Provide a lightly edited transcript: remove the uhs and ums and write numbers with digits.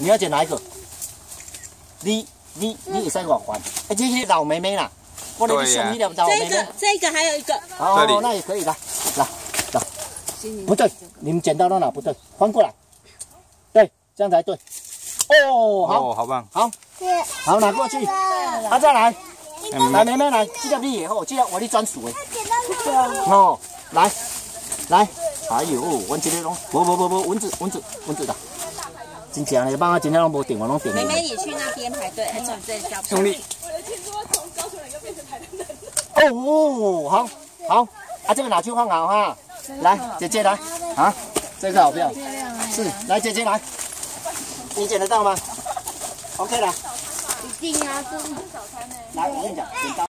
你要剪哪一个？你会使我还？哎，这些老妹妹啦，我来送你两老妹妹。 这个还有一个。 哦，那也可以，来。不对，你们剪到到哪不对？翻过来。对，这样才对。哦，好。 哦，好棒。 好，拿过去。再来。来，妹妹来，这个你也好，这个我你专属的。哦，来。哎呦，阮这个拢，无，蚊子的。真正的，帮我今天拢无定，我拢定。 妹妹也去那边排队，还转这条。 兄弟。 我的听说从高雄人又变成台南人。 哦，好，这个拿去放好哈。来，姐姐来，这个好漂亮。是，来姐姐来，你剪得到吗 ？OK 了。 一定啊， 来，我跟你讲，剪刀。